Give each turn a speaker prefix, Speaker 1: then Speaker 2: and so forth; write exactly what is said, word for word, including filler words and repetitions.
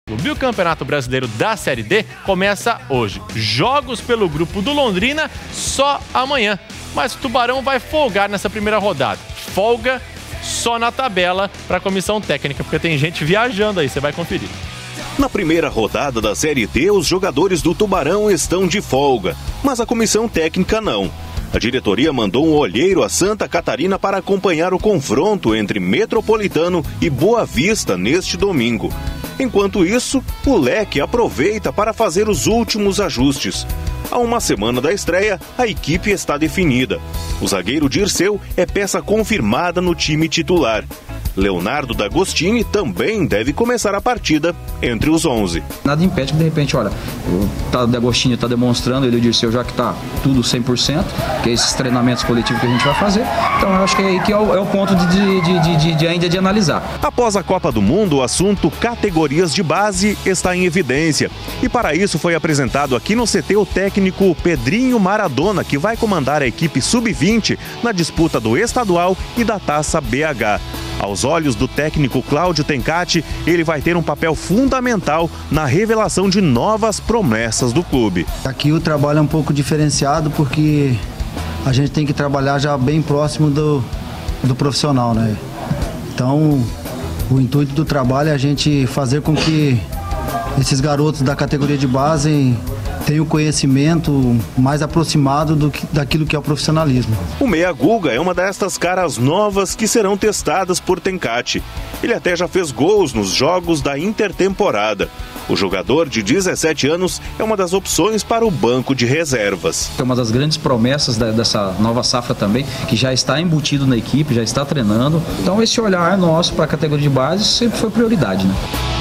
Speaker 1: O Bicampeonato Brasileiro da Série D começa hoje. Jogos pelo grupo do Londrina só amanhã. Mas o Tubarão vai folgar nessa primeira rodada. Folga só na tabela para a comissão técnica, porque tem gente viajando aí, você vai conferir.
Speaker 2: Na primeira rodada da Série D, os jogadores do Tubarão estão de folga, mas a comissão técnica não. A diretoria mandou um olheiro a Santa Catarina para acompanhar o confronto entre Metropolitano e Boa Vista neste domingo. Enquanto isso, o Leque aproveita para fazer os últimos ajustes. Há uma semana da estreia, a equipe está definida. O zagueiro Dirceu é peça confirmada no time titular. Leonardo D'Agostini também deve começar a partida entre os onze.
Speaker 3: Nada impede que, de repente, olha, o D'Agostini está demonstrando, ele e o Dirceu já que está tudo cem por cento, que é esses treinamentos coletivos que a gente vai fazer. Então, eu acho que é aí que é o, é o ponto de, de, de, de, de ainda de analisar.
Speaker 2: Após a Copa do Mundo, o assunto categorias de base está em evidência. E para isso foi apresentado aqui no C T o técnico Pedrinho Maradona, que vai comandar a equipe sub vinte na disputa do estadual e da Taça B H. Aos olhos do técnico Cláudio Tencati, ele vai ter um papel fundamental na revelação de novas promessas do clube.
Speaker 4: Aqui o trabalho é um pouco diferenciado porque a gente tem que trabalhar já bem próximo do, do profissional, né? Então, o intuito do trabalho é a gente fazer com que esses garotos da categoria de base tem o conhecimento mais aproximado do que, daquilo que é o profissionalismo.
Speaker 2: O Meia Guga é uma destas caras novas que serão testadas por Tencati. Ele até já fez gols nos jogos da intertemporada. O jogador de dezessete anos é uma das opções para o banco de reservas.
Speaker 3: É uma das grandes promessas da, dessa nova safra também, que já está embutido na equipe, já está treinando. Então esse olhar nosso para a categoria de base sempre foi prioridade, né?